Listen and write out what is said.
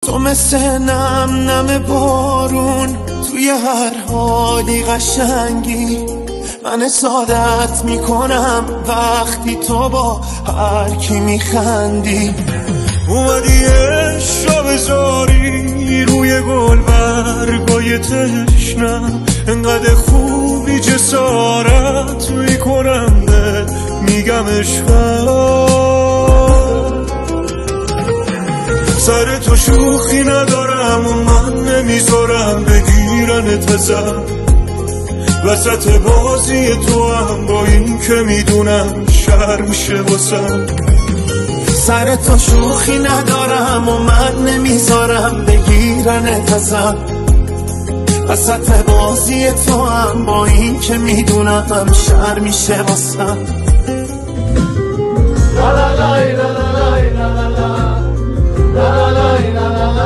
تو مثل نم بارون توی هر حالی قشنگی. من سعادت میکنم وقتی تو با هر کی میخندی. اومدی عشق بذاری روی گل برگای تشنم، انقدر خوبی جسارت میکنم به میگم عشقم. سر تو شوخی ندارم و من نمیذارم بگیرنت ازم، وسط بازی تو هم با این که میدونم شر میشه واسم. سر تو شوخی ندارم و من نمیذارم بگیرنت ازم، وسط بازی تو هم با این که میدونم شر میشه واسم. لا لا لا لا لا لا لا لا لا لا لا لا